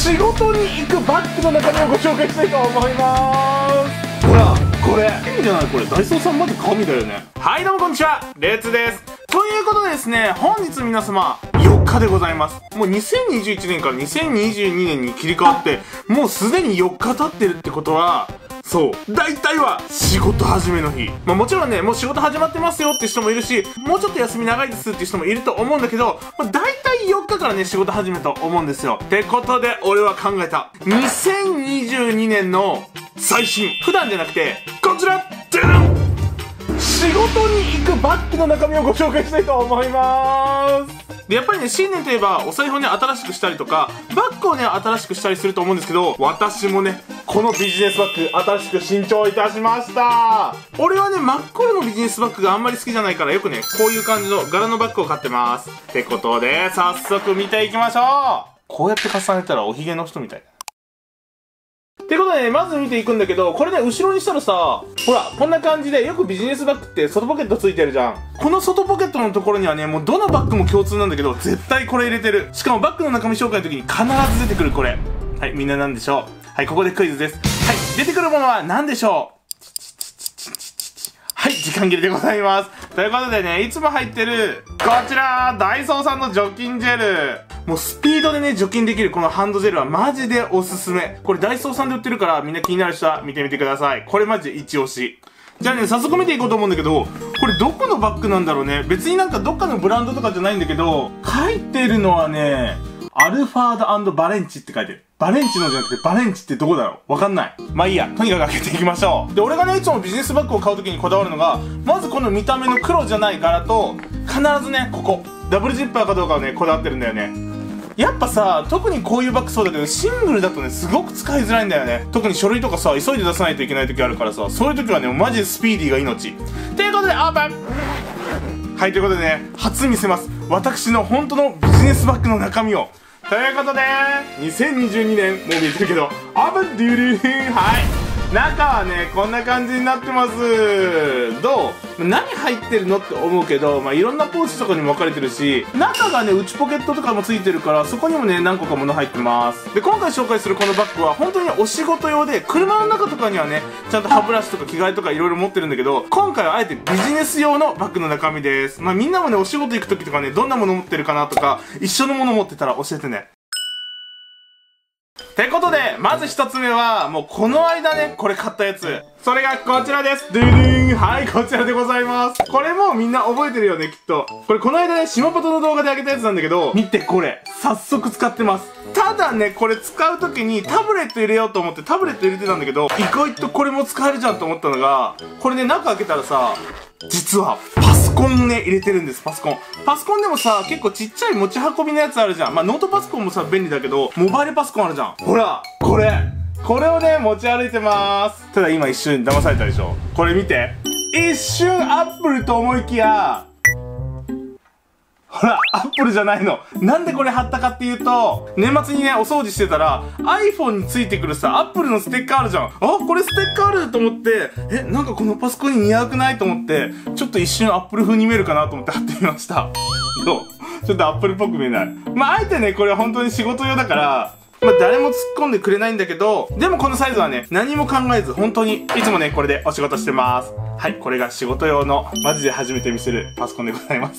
仕事に行くバッグの中身をご紹介したいと思います。ほらこれいいんじゃない？これダイソーさんマジ神だよね。はいどうもこんにちは、レッツです。ということでですね、本日皆様4日でございます。もう2021年から2022年に切り替わってもうすでに4日経ってるってことは、そう大体は仕事始めの日。もちろんね、もう仕事始まってますよって人もいるし、もうちょっと休み長いですって人もいると思うんだけど、大体4日からね仕事始めと思うんですよ。ってことで俺は考えた2022年の最新、普段じゃなくてこちら、でらん、仕事に行くバッグの中身をご紹介したいと思います。でやっぱりね、新年といえばお財布をね新しくしたりとかバッグをね新しくしたりすると思うんですけど、私もねこのビジネスバッグ新しく新調いたしました。俺はね真っ黒のビジネスバッグがあんまり好きじゃないから、よくねこういう感じの柄のバッグを買ってます。ってことで早速見ていきましょう。こうやって重ねたらおひげの人みたい。ってことでね、まず見ていくんだけど、これね、後ろにしたらさ、ほら、こんな感じで、よくビジネスバッグって外ポケットついてるじゃん。この外ポケットのところにはね、もうどのバッグも共通なんだけど、絶対これ入れてる。しかもバッグの中身紹介の時に必ず出てくるこれ。はい、みんな何でしょう？はい、ここでクイズです。はい、出てくるものは何でしょう？はい、時間切れでございます。ということでね、いつも入ってる、こちら、ダイソーさんの除菌ジェル。もうスピードでね、除菌できるこのハンドジェルはマジでおすすめ。これダイソーさんで売ってるから、みんな気になる人は見てみてください。これマジで一押し。じゃあね、早速見ていこうと思うんだけど、これどこのバッグなんだろうね。別になんかどっかのブランドとかじゃないんだけど、書いてるのはね、アルファード&バレンチって書いてる。バレンチのじゃなくてバレンチってどこだろう？わかんない。まあいいや。とにかく開けていきましょう。で、俺がね、いつもビジネスバッグを買うときにこだわるのが、まずこの見た目の黒じゃない柄と、必ずね、ここ。ダブルジッパーかどうかをね、こだわってるんだよね。やっぱさ、特にこういうバッグそうだけど、シングルだとね、すごく使いづらいんだよね。特に書類とかさ、急いで出さないといけない時あるからさ、そういう時はね、マジでスピーディーが命。ということで、オープン！はい、ということでね、初見せます。私の本当のビジネスバッグの中身を。ということで、2022年、もう見えてるけど、オープンデュールー、はい。中はね、こんな感じになってます。どう？何入ってるのって思うけど、いろんなポーチとかにも分かれてるし、中がね、内ポケットとかもついてるから、そこにもね、何個か物入ってます。で、今回紹介するこのバッグは、本当にお仕事用で、車の中とかにはね、ちゃんと歯ブラシとか着替えとかいろいろ持ってるんだけど、今回はあえてビジネス用のバッグの中身です。みんなもね、お仕事行く時とかね、どんなもの持ってるかなとか、一緒のもの持ってたら教えてね。ってことで、まず一つ目は、もうこの間ね、これ買ったやつ。それがこちらです。ドゥルーン。はい、こちらでございます。これもみんな覚えてるよね、きっと。これこの間ね、島パトの動画であげたやつなんだけど、見てこれ。早速使ってます。ただね、これ使う時にタブレット入れようと思ってタブレット入れてたんだけど、意外とこれも使えるじゃんと思ったのが、これね、中開けたらさ、実はパソコンね、入れてるんです。パソコン。パソコンでもさ、結構ちっちゃい持ち運びのやつあるじゃん。ノートパソコンもさ、便利だけど、モバイルパソコンあるじゃん。ほら、これをね、持ち歩いてます。ただ今一瞬騙されたでしょ。これ見て。一瞬アップルと思いきや、ほら、アップルじゃないの。なんでこれ貼ったかっていうと、年末にね、お掃除してたら、iPhone についてくるさ、アップルのステッカーあるじゃん。あ、これステッカーあると思って、なんかこのパソコンに似合うくないと思って、ちょっと一瞬アップル風に見えるかなと思って貼ってみました。どう？ちょっとアップルっぽく見えない。あえてね、これは本当に仕事用だから、誰も突っ込んでくれないんだけど、でもこのサイズはね、何も考えず、本当に、いつもね、これでお仕事してます。はい、これが仕事用の、マジで初めて見せるパソコンでございます。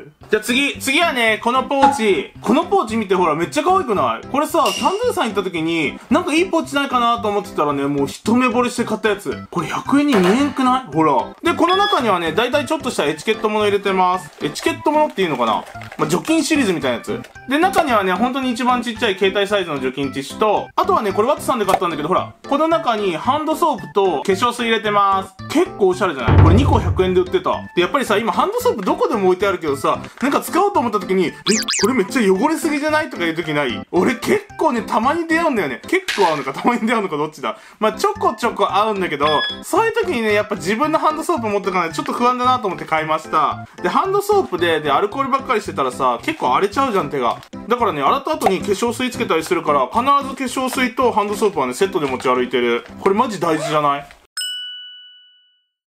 じゃあ次はね、このポーチ。このポーチ見てほら、めっちゃ可愛くない？これさ、サンズーさん行った時に、なんかいいポーチないかなと思ってたらね、もう一目惚れして買ったやつ。これ100円に見えんくない？ほら。で、この中にはね、だいたいちょっとしたエチケットもの入れてます。エチケットものっていうのかな？除菌シリーズみたいなやつ。で、中にはね、本当に一番ちっちゃい携帯サイズの除菌ティッシュと、あとはね、これワッツさんで買ったんだけど、ほら、この中にハンドソープと化粧水入れてます。結構おしゃれじゃない？これ2個100円で売ってた。で、やっぱりさ、今ハンドソープどこでも置いてあるけどさ、なんか使おうと思った時に、これめっちゃ汚れすぎじゃないとかいう時ない？俺結構ね、たまに出会うんだよね。結構合うのか、たまに出会うのかどっちだ？ちょこちょこ合うんだけど、そういう時にね、やっぱ自分のハンドソープ持ってかないとちょっと不安だなと思って買いました。で、ハンドソープでアルコールばっかりしてたらさ、結構荒れちゃうじゃん、手が。だからね、洗った後に化粧水つけたりするから、必ず化粧水とハンドソープはね、セットで持ち歩いてる。これマジ大事じゃない？はい、という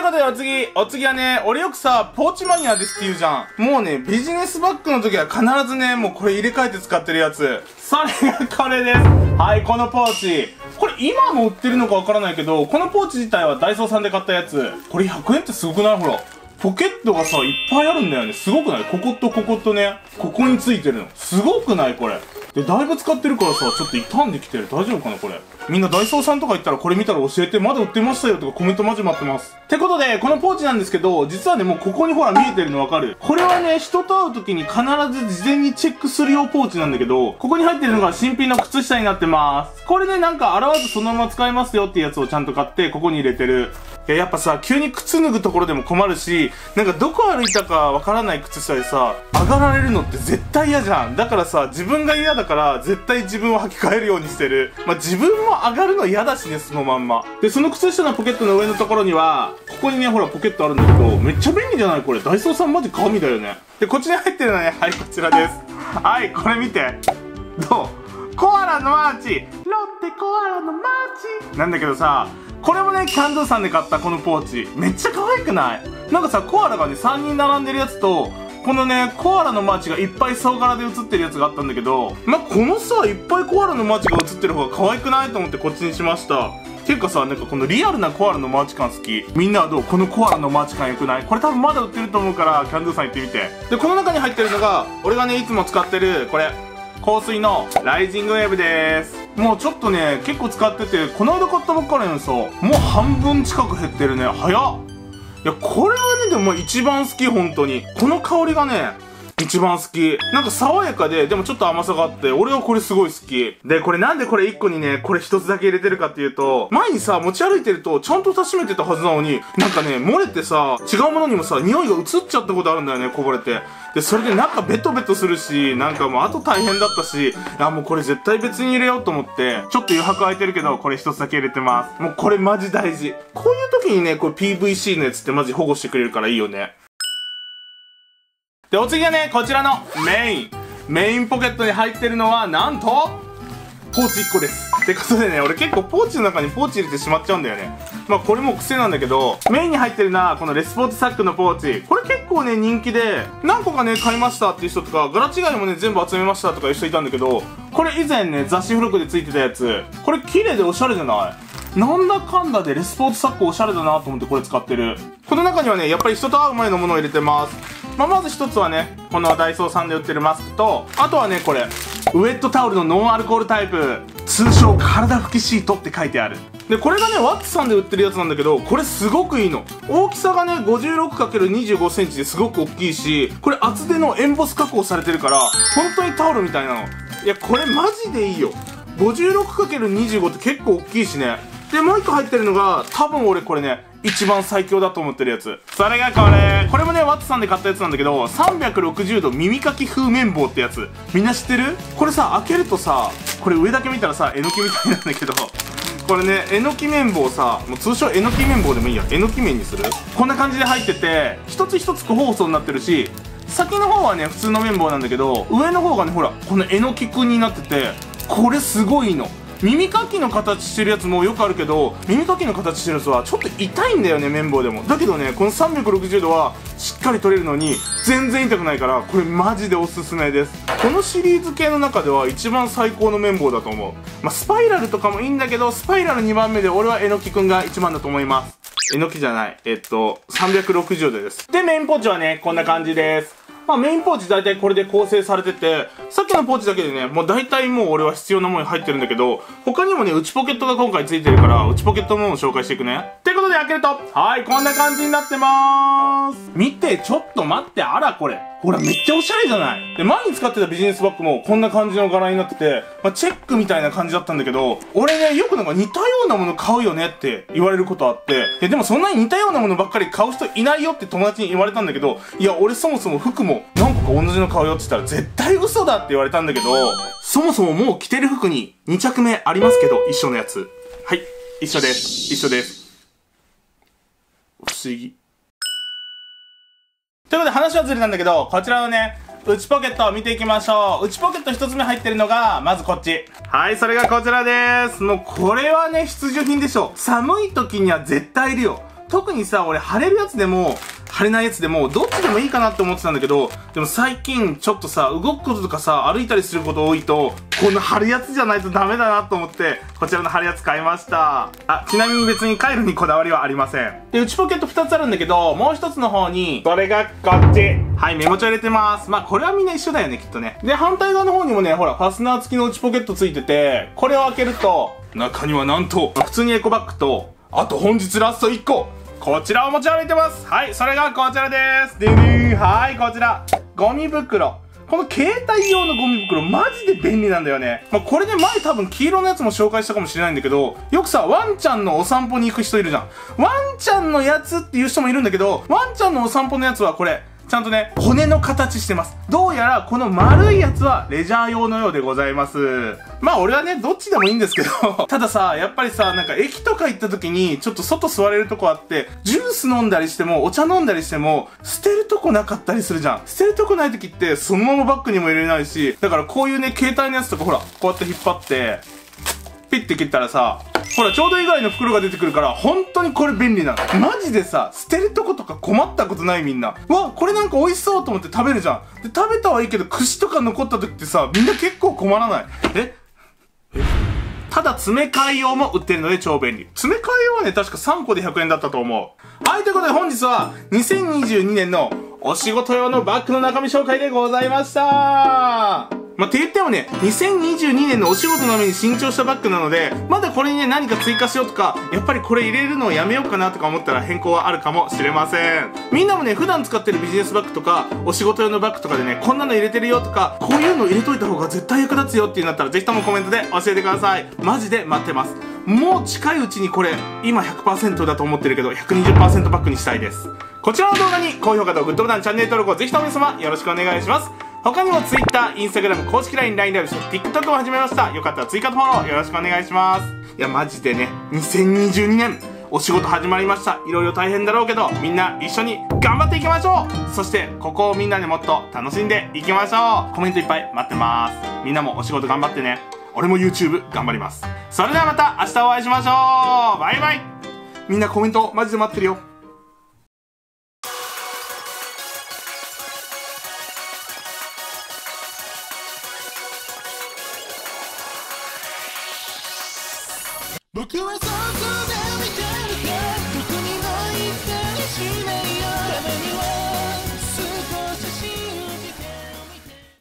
いうことでお次はね、俺よくさ、ポーチマニアですって言うじゃん。もうね、ビジネスバッグの時は必ずね、もうこれ入れ替えて使ってるやつ。それがこれです。はい、このポーチ。これ今も売ってるのかわからないけど、このポーチ自体はダイソーさんで買ったやつ。これ100円ってすごくない？ほら。ポケットがさ、いっぱいあるんだよね。すごくない？こことこことね、ここについてるの。すごくない？これ。で、だいぶ使ってるからさ、ちょっと傷んできてる。大丈夫かなこれ。みんなダイソーさんとか行ったらこれ見たら教えて、まだ売ってましたよとかコメントマジ待ってます。ってことで、このポーチなんですけど、実はね、もうここにほら見えてるのわかる？これはね、人と会う時に必ず事前にチェックする用ポーチなんだけど、ここに入ってるのが新品の靴下になってます。これね、なんか洗わずそのまま使えますよってやつをちゃんと買って、ここに入れてる。いや、やっぱさ、急に靴脱ぐところでも困るし、なんかどこ歩いたかわからない靴下でさ、上がられるのって絶対嫌じゃん。だからさ、自分が嫌だから絶対自分を履き替えるようにしてる。まあ、自分も上がるの嫌だしね、そのまんま。で、その靴下のポケットの上のところには、ここにね、ほらポケットあるんだけど、めっちゃ便利じゃないこれ。ダイソーさんマジ神だよね。で、こっちに入ってるのはね、はい、こちらです。はい、これ見て。どう？コアラのマーチ。ロッテコアラのマーチ。なんだけどさ、これもね、キャンドゥさんで買ったこのポーチ。めっちゃ可愛くない？なんかさ、コアラがね、3人並んでるやつと、このね、コアラのマーチがいっぱい総柄で写ってるやつがあったんだけど、まあ、このさ、いっぱいコアラのマーチが写ってる方が可愛くないと思ってこっちにしました。っていうかさ、なんかこのリアルなコアラのマーチ感好き。みんなはどう？このコアラのマーチ感良くない？これ多分まだ売ってると思うから、キャンドゥさん行ってみて。で、この中に入ってるのが、俺がね、いつも使ってる、これ。香水のライジングウェーブです。もうちょっとね、結構使ってて、この間買ったばっかりなんですよ。もう半分近く減ってるね。早っ。いや、これはね、でも一番好き、本当に。この香りがね、一番好き。なんか爽やかで、でもちょっと甘さがあって、俺はこれすごい好き。で、これなんでこれ1個にね、これ1つだけ入れてるかっていうと、前にさ、持ち歩いてると、ちゃんと確めてたはずなのに、なんかね、漏れてさ、違うものにもさ、匂いが移っちゃったことあるんだよね、こぼれて。で、それで中ベトベトするし、なんかもう後大変だったし、いやもうこれ絶対別に入れようと思って、ちょっと余白空いてるけど、これ1つだけ入れてます。もうこれマジ大事。こういう時にね、これ PVC のやつってマジ保護してくれるからいいよね。で、お次はね、こちらのメインポケットに入ってるのは、なんと、ポーチ1個です。ってことでね、俺結構ポーチの中にポーチ入れてしまっちゃうんだよね。まあこれも癖なんだけど、メインに入ってるのは、このレスポーツサックのポーチ。これ結構ね、人気で、何個かね、買いましたっていう人とか、柄違いもね、全部集めましたとかいう人いたんだけど、これ以前ね、雑誌付録で付いてたやつ、これ綺麗でおしゃれじゃない？なんだかんだでレスポーツサックおしゃれだなと思ってこれ使ってる。この中にはね、やっぱり人と会う前のものを入れてます。まず一つはね、このダイソーさんで売ってるマスクと、あとはね、これ、ウェットタオルのノンアルコールタイプ、通称体拭きシートって書いてある。で、これがね、ワッツさんで売ってるやつなんだけど、これすごくいいの。大きさがね、56×25 センチですごく大きいし、これ厚手のエンボス加工されてるから、本当にタオルみたいなの。いや、これマジでいいよ。56×25 って結構大きいしね。で、もう一個入ってるのが、多分俺これね、一番最強だと思ってるやつ。それがこれ。これもね、ワッツさんで買ったやつなんだけど、360度耳かき風綿棒ってやつ。みんな知ってる？これさ、開けるとさ、これ上だけ見たらさ、えのきみたいなんだけど、これね、えのき綿棒さ、もう通称えのき綿棒でもいいや。えのき綿にする？こんな感じで入ってて、一つ一つ個包装になってるし、先の方はね、普通の綿棒なんだけど、上の方がね、ほら、このえのきくんになってて、これすごいの。耳かきの形してるやつもよくあるけど、耳かきの形してるやつはちょっと痛いんだよね、綿棒でも。だけどね、この360度はしっかり取れるのに全然痛くないから、これマジでおすすめです。このシリーズ系の中では一番最高の綿棒だと思う。まあ、スパイラルとかもいいんだけど、スパイラル2番目で俺はえのきくんが一番だと思います。えのきじゃない。360度です。で、メインポーチはね、こんな感じです。まあメインポーチ大体これで構成されてて、さっきのポーチだけでね、もう大体もう俺は必要なものに入ってるんだけど、他にもね、内ポケットが今回ついてるから、内ポケットのものを紹介していくね。ってことで開けると、はい、こんな感じになってまーす。見て、ちょっと待って、あらこれ。ほら、めっちゃおしゃれじゃない？で、前に使ってたビジネスバッグもこんな感じの柄になってて、まあ、チェックみたいな感じだったんだけど、俺ね、よくなんか似たようなもの買うよねって言われることあって、でもそんなに似たようなものばっかり買う人いないよって友達に言われたんだけど、いや、俺そもそも服も何個か同じの買うよって言ったら絶対嘘だって言われたんだけど、そもそももう着てる服に2着目ありますけど、一緒のやつ。はい、一緒です。一緒です。不思議。ということで話はずれたんだけど、こちらのね、内ポケットを見ていきましょう。内ポケット一つ目入ってるのが、まずこっち。はい、それがこちらです。もうこれはね、必需品でしょ。寒い時には絶対いるよ。 特にさ、俺貼れるやつでも、貼れないやつでも、どっちでもいいかなって思ってたんだけど、でも最近ちょっとさ、動くこととかさ、歩いたりすること多いと、この貼るやつじゃないとダメだなと思って、こちらの貼るやつ買いました。あ、ちなみに別にカイロにこだわりはありません。で、内ポケット2つあるんだけど、もう1つの方に、それがこっち。はい、メモ帳入れてます。まあ、これはみんな一緒だよね、きっとね。で、反対側の方にもね、ほら、ファスナー付きの内ポケットついてて、これを開けると、中にはなんと、普通にエコバッグと、あと本日ラスト1個。こちらを持ち歩いてます。はい、それがこちらです。でねー、はい、こちら。ゴミ袋。この携帯用のゴミ袋、マジで便利なんだよね。まあ、これで前多分黄色のやつも紹介したかもしれないんだけど、よくさ、ワンちゃんのお散歩に行く人いるじゃん。ワンちゃんのやつっていう人もいるんだけど、ワンちゃんのお散歩のやつはこれ、ちゃんとね、骨の形してます。どうやらこの丸いやつはレジャー用のようでございます。まあ俺はね、どっちでもいいんですけど、たださ、やっぱりさ、なんか駅とか行った時に、ちょっと外座れるとこあって、ジュース飲んだりしても、お茶飲んだりしても、捨てるとこなかったりするじゃん。捨てるとこない時って、そのままバッグにも入れれないし、だからこういうね、携帯のやつとかほら、こうやって引っ張って、ピッて切ったらさ、ほら、ちょうどいいぐらいの袋が出てくるから、本当にこれ便利なの。マジでさ、捨てるとことか困ったことないみんな。うわ、これなんか美味しそうと思って食べるじゃん。で、食べたはいいけど、串とか残った時ってさ、みんな結構困らない。ただ、詰め替え用も売ってるので超便利。詰め替え用はね、確か3個で100円だったと思う。はい、ということで本日は、2022年のお仕事用のバッグの中身紹介でございました。まあ、って言ってもね、2022年のお仕事のために新調したバッグなので、まだこれにね、何か追加しようとか、やっぱりこれ入れるのをやめようかなとか思ったら変更はあるかもしれません。みんなもね、普段使ってるビジネスバッグとか、お仕事用のバッグとかでね、こんなの入れてるよとか、こういうの入れといた方が絶対役立つよっていうんだったら、ぜひともコメントで教えてください。マジで待ってます。もう近いうちにこれ、今 100% だと思ってるけど、120% バッグにしたいです。こちらの動画に高評価とグッドボタン、チャンネル登録をぜひとも皆様よろしくお願いします。他にも Twitter、Instagram、公式 LINE、LINE ライブ、TikTok も始めました。よかったら追加とフォローよろしくお願いします。いや、マジでね、2022年、お仕事始まりました。いろいろ大変だろうけど、みんな一緒に頑張っていきましょう。そして、ここをみんなでもっと楽しんでいきましょう。コメントいっぱい待ってます。みんなもお仕事頑張ってね。俺も YouTube 頑張ります。それではまた明日お会いしましょう。バイバイ。みんなコメントマジで待ってるよ。 僕はそこで見てるから僕にも言ったりしないよたまには